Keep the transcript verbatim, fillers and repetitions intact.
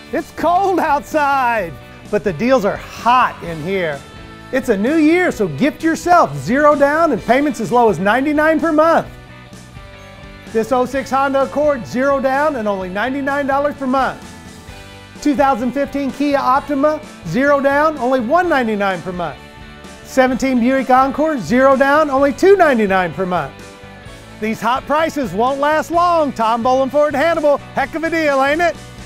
It's cold outside, but the deals are hot in here. It's a new year, so gift yourself zero down and payments as low as ninety-nine dollars per month. This oh six Honda Accord, zero down and only ninety-nine dollars per month. two thousand fifteen Kia Optima, zero down, only one hundred ninety-nine dollars per month. seventeen Buick Encore, zero down, only two hundred ninety-nine dollars per month. These hot prices won't last long. Tom Boland Ford Hannibal, heck of a deal, ain't it?